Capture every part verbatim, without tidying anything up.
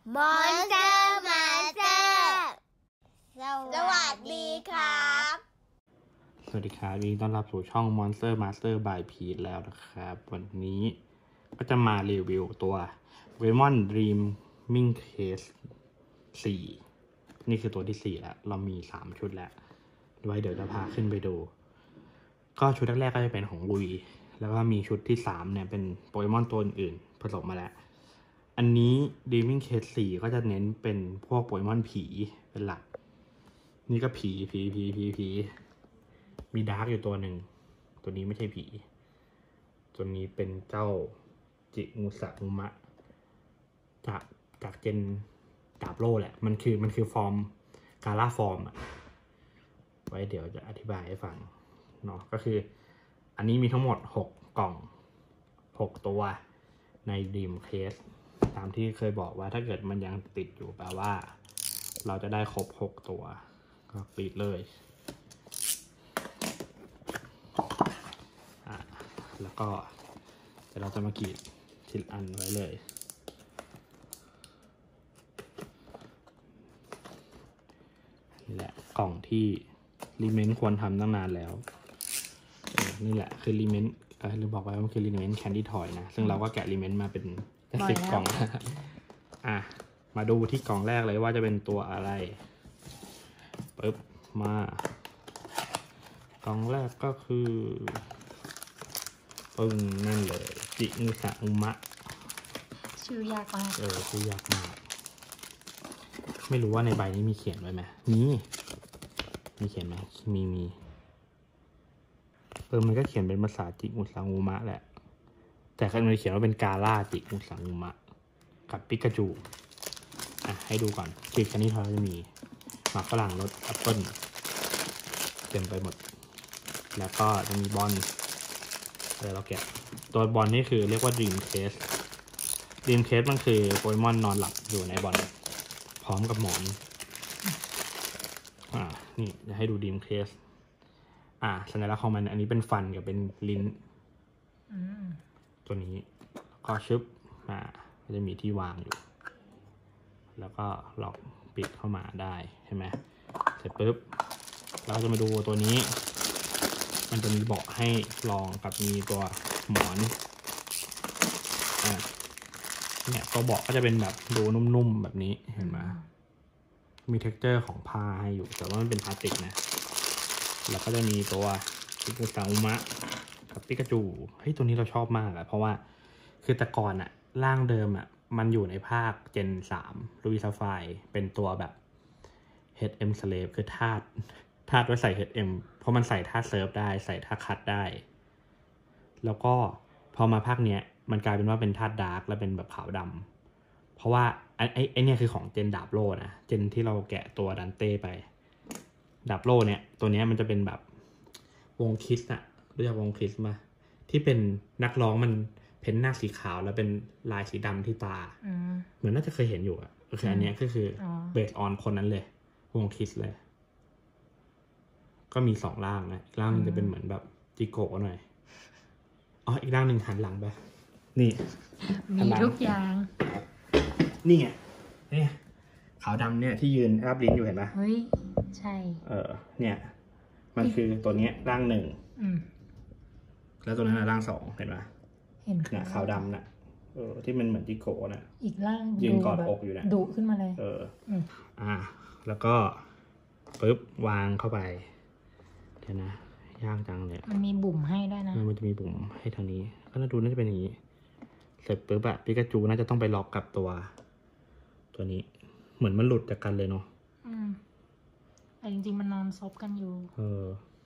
มอนสเตอร์มาสเตอร์สวัสดีครับสวัสดีครับยินดีต้อนรับสู่ช่อง Monster Master by Pete แล้วนะครับวันนี้ก็จะมารีวิวตัว Venomon Dreaming Case สี่นี่คือตัวที่สี่แล้วเรามีสามชุดแล้วไว้เดี๋ยวจะพาขึ้นไปดูก็ชุดแรกๆก็จะเป็นของลุยแล้วก็มีชุดที่สามเนี่ยเป็นโปเกมอนตัวอื่นผสมมาแล้วอันนี้ Dreaming Case สี่ก็จะเน้นเป็นพวกโปเกมอนผีเป็นหลักนี่ก็ผีผีผีผีผีมีดาร์กอยู่ตัวหนึ่งตัวนี้ไม่ใช่ผีตัวนี้เป็นเจ้าจิงูสะอุมะจากจากเจนดาบโล่แหละมันคือมันคือฟอร์มกาล่าฟอร์มอะไว้เดี๋ยวจะอธิบายให้ฟังเนาะก็คืออันนี้มีทั้งหมดหกกล่องหกตัวในดีมเคสตามที่เคยบอกว่าถ้าเกิดมันยังติดอยู่แปลว่าเราจะได้ครบหกตัวก็ปิดเลยอ่ะแล้วก็เดี๋ยวเราจะมากรีดทีละอันไว้เลยนี่แหละกล่องที่รีเมนต์ควรทำตั้งนานแล้วนี่แหละคือรีเมนต์เออลืมบอกไว้ว่ามันคือรีเมนต์แคนดี้ทอยนะซึ่งเราก็แกะรีเมนต์มาเป็นสิบกล่องอ่ะมาดูที่กล่องแรกเลยว่าจะเป็นตัวอะไรปึ๊บมากล่องแรกก็คือปึ้งนั่นเลยจิงูสะอุมะชื่อยากมากเออชื่อยากมากไม่รู้ว่าในใบนี้มีเขียนไว้ไหมมีมีเขียนไหมมีมีเออมันก็เขียนเป็นภาษาจิงูสะอุมะแหละแต่ข้างในเขียนว่าเป็นกาล่าจิงูสะอุมะกับปิกาจูอ่ะให้ดูก่อนจิคันนี้เขาจะมีหมากฝรั่งรสแอปเปิ้ลเต็มไปหมดแล้วก็จะมีบอลเดี๋ยวเราแกะตัวบอลนี่คือเรียกว่า Dream Case Dream Case มันคือโปเกมอนนอนหลับอยู่ในบอลพร้อมกับหมอนอ่านี่จะให้ดู Dream Case อ่าสัญลักษณ์ของมันอันนี้เป็นฟันกับเป็นลิ้นตัวนี้ก็ชึบอ่าจะมีที่วางอยู่แล้วก็ล็อกปิดเข้ามาได้ใช่ไหมเสร็จปุ๊บเราจะมาดูตัวนี้มันจะมีเบาะให้รองกับมีตัวหมอนอ่าเนี่ยตัวเบาะก็จะเป็นแบบดูนุ่มๆแบบนี้เห็นไหมมี เท็กเจอร์ ของผ้าให้อยู่แต่ว่ามันเป็นพลาสติกนะแล้วก็จะมีตัวจิงูสะอุมะกับปิกาจูเฮ้ยตัวนี้เราชอบมากอะเพราะว่าคือแต่ก่อนอะร่างเดิมอะมันอยู่ในภาคเจนสามลูอิซาไฟเป็นตัวแบบ เอช เอ็ม Slave คือธาตุธาตุไว้ใส่ เอช เอ็ม เพราะมันใส่ธาตุเซิร์ฟได้ใส่ธาตุคัตได้แล้วก็พอมาภาคเนี้ยมันกลายเป็นว่าเป็นธาตุดาร์กและเป็นแบบขาวดำเพราะว่าไอ้ไอ้ไอ้เนี่ยคือของเจนดาบโล่นะเจนที่เราแกะตัวดันเต้ไปดาบโล่เนี่ยตัวเนี้ยมันจะเป็นแบบวงคิสอะรู้จักวงคิสมาที่เป็นนักร้องมันเพ้นหน้าสีขาวแล้วเป็นลายสีดำที่ตาเหมือนน่าจะเคยเห็นอยู่อะคืออันนี้ก็คือเบสออนคนนั้นเลยวงคิสเลยก็มีสองร่างนะอีกร่างนึงจะเป็นเหมือนแบบจิโกะหน่อยอ๋ออีกร่างหนึ่งหันหลังไปนี่มีทุกอย่างนี่ไงนี่ขาวดำเนี่ยที่ยืนรับลิ้นอยู่เห็นปะเฮ้ยใช่เออเนี่ยมันคือตัวเนี้ยร่างหนึ่งแล้วตัวนั้นร่างสองเห็นปะเห็นเนี่ยขาวดำน่ะเออที่มันเหมือนจิโกะน่ะอีกร่างยืนกอดอกอยู่นะดุขึ้นมาเลยเอออ่าแล้วก็ปึ๊บวางเข้าไปเดี๋ยวนะยากจังเลยมันมีบุ่มให้ได้นะมันจะมีบุ่มให้ทางนี้ก็น่าดูน่าจะเป็นอย่างนี้เสร็จปุ๊บอะปิกาจูน่าจะต้องไปล็อกกับตัวตัวนี้เหมือนมันหลุดจากกันเลยเนาะอืมแต่จริงๆมันนอนซบกันอยู่เออ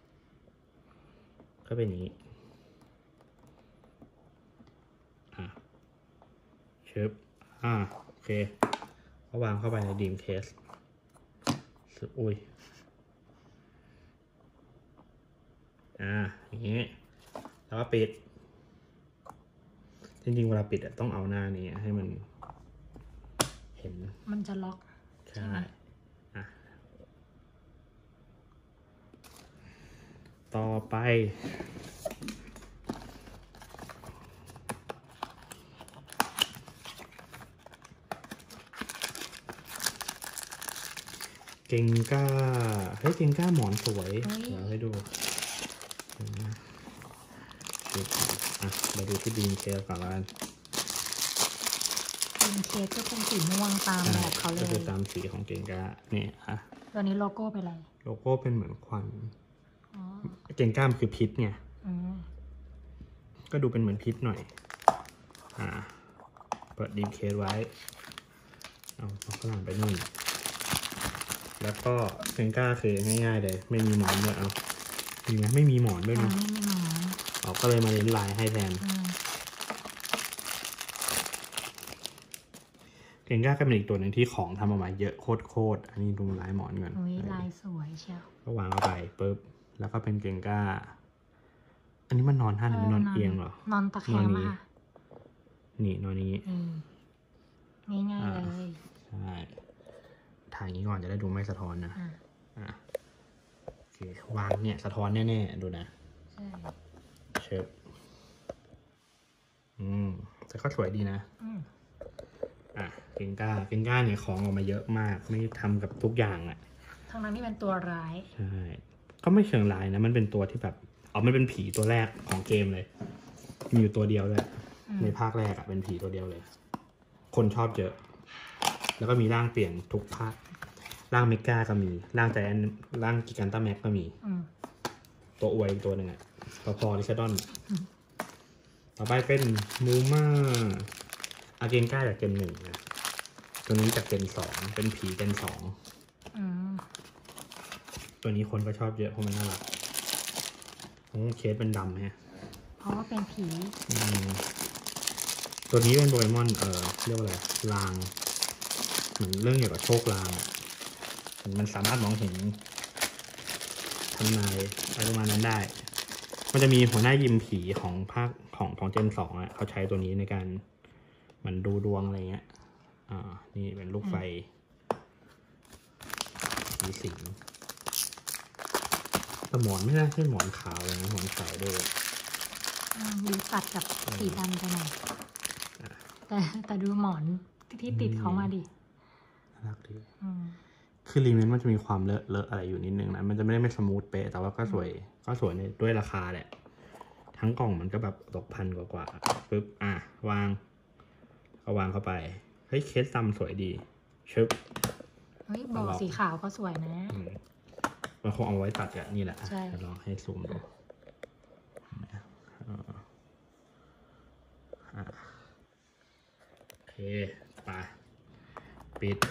ก็เป็นอย่างนี้อ่ะเชิบอ่าโอเคก็วางเข้าไปในดีมเคสอุ้ยอ่าอย่างนี้แล้วก็ปิดจริงๆเวลาปิดต้องเอาหน้านี้ให้มันเห็นมันจะล็อกใช่อ่ะต่อไป อเก่งก้าเฮ้ยเก่งก้าหมอนสวยเดี๋ยวให้ดูอ่ะมาดูที่ดีมเคสก่อนละกันดีมเคสก็เป็นสีม่วงตามแบบเขาเลยก็คือตามสีของเก่งก้านี่อ่ะตัวนี้โลโก้เป็นอะไรโลโก้เป็นเหมือนควันเก่งก้ามันคือพิษไงก็ดูเป็นเหมือนพิษหน่อยอ่าเปิดดีมเคสไว้เอาข้างหลังไปนู่นแล้วก็เก่งก้าคือง่ายๆเลยไม่มีหมอนด้วยเอามีไหมไม่มีหมอนด้วยนะไม่มีหมอนเราก็เลยมาเล่นลายให้แทนเก่งก้าก็เป็นอีกตัวหนึ่งที่ของทำออกมาเยอะโคตรๆอันนี้ดูลายหมอนก่อนลายสวยเชียวก็วางเข้าไปปุ๊บแล้วก็เป็นเก่งก้าอันนี้มันนอนท่าไหนมันนอนเอียงเหรอนอนตะแคงมานี่นอนนี้ง่ายๆเลยใช่ถ่ายอย่างนี้ก่อนจะได้ดูไม่สะท้อนนะอ่ะโอเควางเนี่ยสะท้อนแน่ๆดูนะใช่เชิญอืมแต่ก็สวยดีนะอ่ะเก่งก้าเก่งก้าเนี่ยของออกมาเยอะมากไม่ทำกับทุกอย่างอ่ะทั้งนั้นที่เป็นตัวร้ายใช่ก็ไม่เชิงร้ายนะมันเป็นตัวที่แบบอ๋อมันเป็นผีตัวแรกของเกมเลยมีอยู่ตัวเดียวเลยในภาคแรกอ่ะเป็นผีตัวเดียวเลยคนชอบเยอะแล้วก็มีร่างเปลี่ยนทุกภาคร่างเมกาก็มีร่างใจแอนร่างกิกันต้าแม็กก็มีตัวอวยอีกตัวหนึ่งอ่ะพอๆลิชาดอนต่อไปเป็นมูม่าอาเกนก้าจากเจนหนึ่งนะตัวนี้จากเจนสองเป็นผีเจนสองตัวนี้คนก็ชอบเยอะเพราะมันน่ารักเคสเป็นดำฮะเพราะว่าเป็นผีตัวนี้เป็นโปเกมอนเอ่อเรียกว่าอะไรลางเหมือนเรื่องเกี่ยวกับโชคลางมันสามารถมองเห็นทำนายอะไรประมาณนั้นได้มันจะมีหัวหน้ายิมผีของภาคของของเจนสองอ่ะเขาใช้ตัวนี้ในการเหมือนดูดวงอะไรเงี้ยอ่านี่เป็นลูกไฟมีสิงแต่หมอนไม่น่าใช่หมอนขาวเลยนะหมอนขาวด้วยดูตัดกับสีดำไปหน่อยแต่แต่ดูหมอนที่ติดเขามาดิน่ารักดีคือรีเมนมันจะมีความเลอะเลอะอะไรอยู่นิดนึงนะมันจะไม่ได้ไม่สมูทเป๊ะแต่ว่าก็สวยก็สวยในด้วยราคาแหละทั้งกล่องมันก็แบบตกพันกว่ากว่าปึ๊บอ่ะวางก็วางเข้าไปเฮ้ยเคสซัมสวยดีชึบเฮ้ยบอกสีขาวก็สวยนะมันคงเอาไว้ตัดอ่ะนี่แหละจะลองให้ซูมดูโอเคไปปิด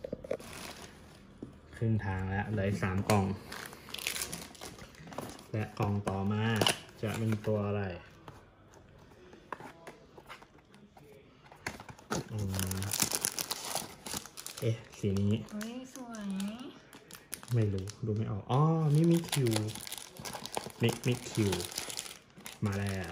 ครึ่งทางแล้วเหลือสามกล่องและกล่องต่อมาจะเป็นตัวอะไรอืมเอ๊ะสีนี้เฮ้ยสวยไม่รู้ดูไม่ออกอ๋อมิมิคิวมิมิคิวมาแล้ว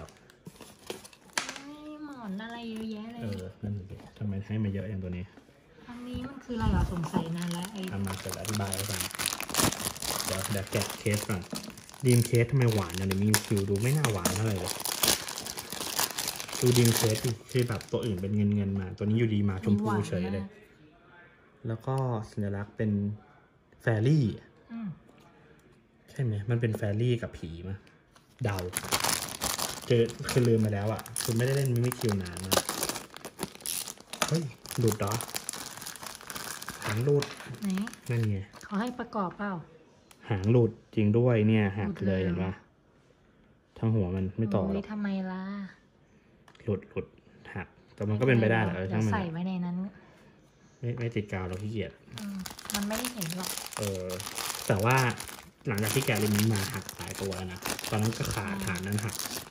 หมอนอะไรเยอะแยะเลยเออนั่นสิทำไมให้มาเยอะอย่างตัวนี้อันนี้มันคืออะไรเหรอสงสัยนานแล้วไอ้ทำมาเสร็จอธิบายให้ฟังเดี๋ยวเดี๋ยวแกะเคสก่อนดีมเคสทำไมหวานอย่างนี้มิมิคิวดูไม่น่าหวานเท่าไหร่เลยดูดีมเคสคือแบบตัวอื่นเป็นเงินเงินมาตัวนี้อยู่ดีมาชมพูเฉยเลยแล้วก็สัญลักษณ์เป็นแฟรี่ใช่ไหมมันเป็นแฟรี่กับผีมั้ยเดาเจอคือลืมมาแล้วอ่ะคือไม่ได้เล่นมิมิคิวนานนะเฮ้ยหลุดเหรอหางหลุดนั่นไงเขาให้ประกอบเปล่าหางหลุดจริงด้วยเนี่ยหักเลยเห็นปะทั้งหัวมันไม่ต่อหรอกทำไมล่ะหลุดหลุดหักแต่มันก็เป็นไปได้เหรอทั้งมันใส่ไว้ในนั้นไม่ไม่ติดกาวเราขี้เกียจมันไม่ได้เห็นหรอกเออแต่ว่าหลังจากที่แกะริมนี้มาหักหลายตัวแล้วนะตอนนั้นก็ขาฐานนั้นหัก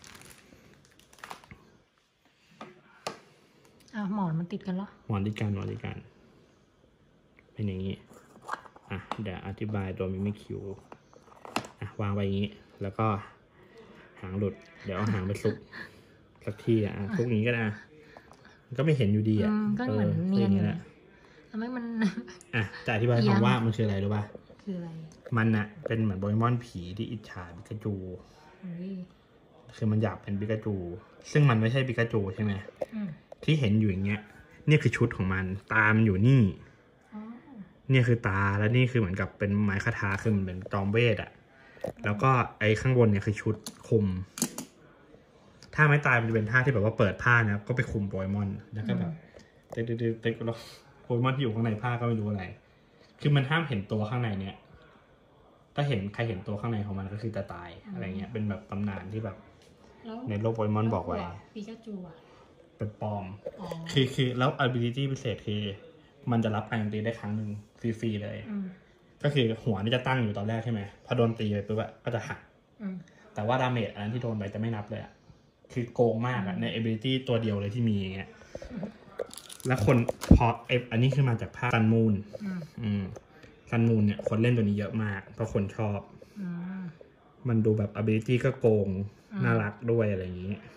อ่ะหมอนมันติดกันเหรอหมอนติดกันหมอนติดกันเป็นอย่างนี้อ่ะเดี๋ยวอธิบายตัวมิมิคิวอ่ะวางไว้อย่างนี้แล้วก็หางหลุดเดี๋ยวเอาหางไปซุกสักที่อ่ะซุกอย่างนี้ก็ได้ก็ไม่เห็นอยู่ดีอ่ะก็เหมือนเนียนแหละทำไมมันอ่ะจะอธิบายคำว่ามันคืออะไรรู้ป่ะคืออะไรมันอ่ะเป็นเหมือนโปเกมอนผีที่อิจฉาปิกาจูคือมันอยากเป็นปิกาจูซึ่งมันไม่ใช่ปิกาจูใช่ไหมที่เห็นอยู่อย่างเงี้ยนี่คือชุดของมันตามอยู่นี่เนี่ยคือตาแล้วนี่คือเหมือนกับเป็นไม้คาถาคือมันเป็นจอมเวทอะแล้วก็ไอ้ข้างบนเนี่ยคือชุดคุมท่าไม้ตายมันจะเป็นท่าที่แบบว่าเปิดผ้านะก็ไปคุมโปเกมอนแล้วก็แบบเต๊กเต๊กเต๊กแล้วโปเกมอนที่อยู่ข้างในผ้าก็ไม่รู้อะไรคือมันห้ามเห็นตัวข้างในเนี่ยถ้าเห็นใครเห็นตัวข้างในของมันก็คือจะตายอะไรเงี้ยเป็นแบบตำนานที่แบบในโลกโปเกมอนบอกไว้ปิกาจูอ่ะเป็นปลอมคือคือแล้ว ability พิเศษคือมันจะรับการโจมตีได้ครั้งหนึ่งฟรีๆเลยก็คือหัวนี่จะตั้งอยู่ตอนแรกใช่ไหมพอโดนตีไปปุ๊บก็จะหักแต่ว่าดาเมจอันนั้นที่โดนไปจะไม่นับเลยอ่ะคือโกงมากอ่ะใน ability ตัวเดียวเลยที่มีอย่างเงี้ยแล้วคนพอเอฟอันนี้คือมาจากภาคซันมูนอืมซันมูนเนี่ยคนเล่นตัวนี้เยอะมากเพราะคนชอบมันดูแบบ ability ก็โกงน่ารักด้วยอะไรอย่างงี้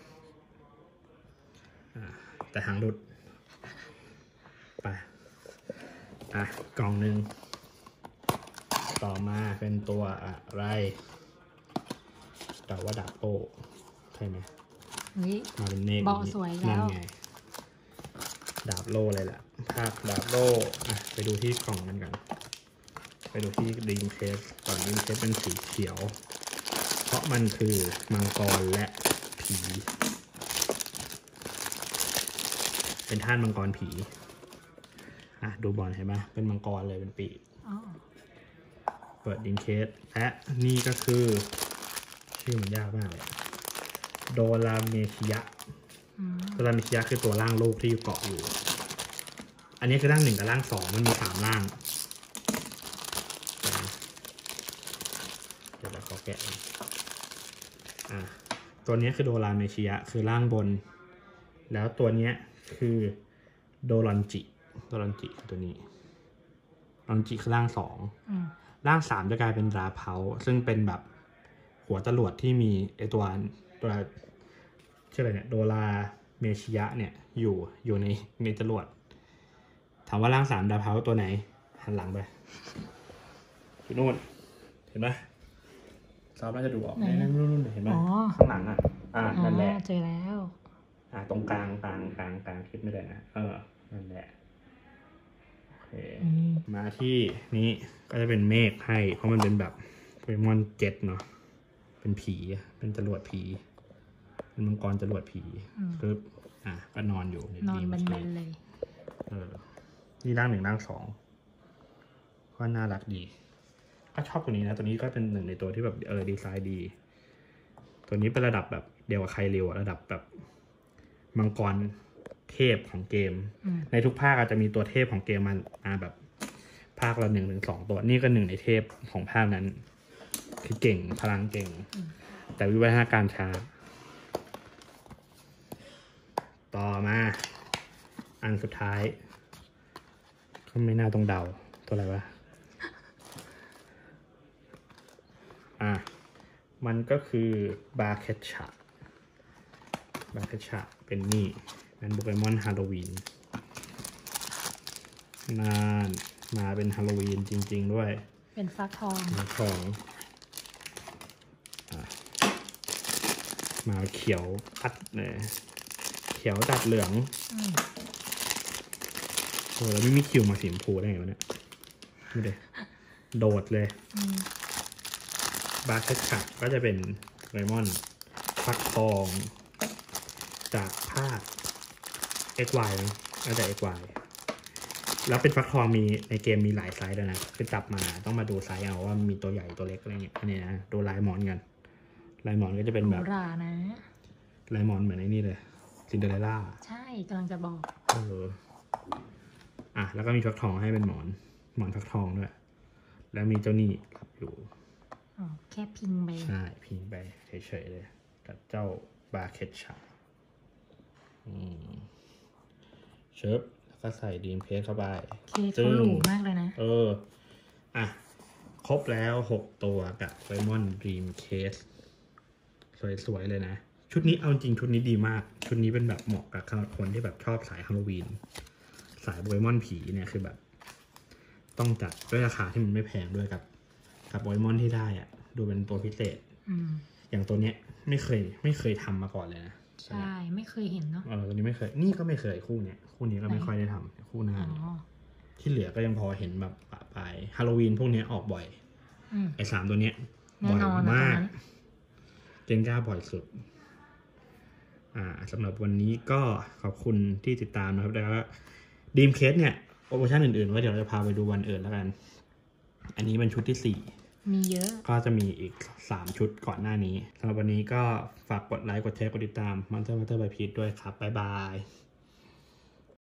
แต่หางหลุดไปอ่ะกล่องหนึ่งต่อมาเป็นตัวอะไรแต่ว่าดาบโอ้ใช่ไหมมาเป็นเนกบอกสวยแล้วไงดาบโล่เลยแหละภาคดาบโล่อ่ะไปดูที่กล่องมันกันไปดูที่ดีมเคสก่อนดีมเคสเป็นสีเขียวเพราะมันคือมังกรและผีเป็นท่านมังกรผีอ่ะดูบอลเห็นไหมเป็นมังกรเลยเป็นปีกเปิดดินเคสและนี่ก็คือชื่อมันยากมากเลยโดราเมชิยะโดราเมชิยะคือตัวร่างโลกที่เกาะอยู่อันนี้คือร่างหนึ่งกับร่างสองมันมีสามร่างเดี๋ยวเราขอแกะอ่ะตัวนี้คือโดราเมชิยะคือร่างบนแล้วตัวนี้คือโดรอนจิโดรอนจิตัวนี้โดรอนจิคือร่างสองร่างสามจะกลายเป็นราเพาซึ่งเป็นแบบหัวจรวดที่มีไอตัวตัวชื่ออะไรเนี่ยโดราเมชิยะเนี่ยอยู่อยู่ในในจรวดถามว่าร่างสามราเพาตัวไหนหันหลังไปอยู่นู่นเห็นไหมซอฟน่าจะดูออกในนู่นเห็นไหมข้างหลังอ่ะอ่านั่นแหละเจอแล้วอ่าตรงกลางกลางกลางกลางคิดไม่ได้นะเออนั่นแหละโอเคมาที่นี้ก็จะเป็นเมฆให้เพราะมันเป็นแบบโปเกมอนเจ็ตเนาะเป็นผีเป็นจรวดผีเป็นมังกรจรวดผีปึ๊บอ่ะก็นอนอยู่นอนแบนๆเลยเออนี่ร่างหนึ่งร่างสองก็น่ารักดีก็ชอบตัวนี้นะตัวนี้ก็เป็นหนึ่งในตัวที่แบบเออดีไซน์ดีตัวนี้เป็นระดับแบบเดียวกับใครเร็วระดับแบบมังกรเทพของเกมในทุกภาคอาจจะมีตัวเทพของเกมมันอ่าแบบภาคละหนึ่งถึงสองตัวนี่ก็หนึ่งในเทพของภาคนั้นคือเก่งพลังเก่งแต่วิวัฒนาการช้าต่อมาอันสุดท้ายก็ไม่น่าต้องเดาตัวอะไรวะอ่ะมันก็คือบาเคชะบาเคชะเป็นนี่เป็นโปเกมอนฮาโลวีนนานมาเป็นฮาโลวีนจริงๆด้วยเป็นฟักทองฟักทองมาเขียวตัดเลยเขียวตัดเหลืองโอ้แล้วไม่มีคิวมาสีชมพูได้ไงวะเนี่ยดูดิโดดเลยบาเคชะก็จะเป็นโปเกมอนฟักทองจากภาค เอ็กซ์ วาย นะน่าจะ เอ็กซ์ วาย แล้วเป็นฟักทองมีในเกมมีหลายไซส์ด้วยนะคือจับมาต้องมาดูไซส์เอาว่ามีตัวใหญ่ตัวเล็กอะไรเงี้ยอันนี้นะดูลายหมอนกันลายหมอนก็จะเป็นแบบรานะลายหมอนเหมือนไอ้นี่เลยซินเดอเรลล่าใช่กำลังจะบอกเอออ่ะแล้วก็มีฟักทองให้เป็นหมอนหมอนฟักทองด้วยแล้วมีเจ้านี่รับอยู่อ๋อแค่พิงไปใช่พิงไปเฉยๆเลยกับเจ้าบาเคชะเชิบแล้วก็ใส่ดีมเคสเข้าไปเคสเขาหรูมากเลยนะเอออ่ะครบแล้วหกตัวกับโปเกมอนดีมเคสสวยๆเลยนะชุดนี้เอาจริงชุดนี้ดีมากชุดนี้เป็นแบบเหมาะกับคนที่แบบชอบสายฮาโลวีนสายโปเกมอนผีเนี่ยคือแบบต้องจัดด้วยราคาที่มันไม่แพงด้วยกับกับโปเกมอนที่ได้อ่ะดูเป็นตัวพิเศษอย่างตัวเนี้ยไม่เคยไม่เคยทำมาก่อนเลยนะใช่ไม่เคยเห็นเนาะเออตัวนี้ไม่เคยนี่ก็ไม่เคยคู่เนี้ยคู่นี้ก็ไม่ค่อยได้ทำคู่หน้าที่เหลือก็ยังพอเห็นแบบปะขายฮาโลวีนพวกนี้ออกบ่อยอืมไอ้สามตัวเนี้ยแน่บ่อยนอนนะมากตอนนั้นเจนก้าบ่อยสุดอ่าสำหรับวันนี้ก็ขอบคุณที่ติดตามนะครับแล้วก็ดีมเคสเนี่ยโปรโมชั่นอื่นๆว่าเดี๋ยวเราจะพาไปดูวันอื่นแล้วกัน อันนี้เป็นชุดที่สี่มีเยอะก็จะมีอีกสามชุดก่อนหน้านี้สำหรับวันนี้ก็ฝากกดไลค์กดแชร์กดติดตาม Monster Master by Peach ด้วยครับบ๊ายบาย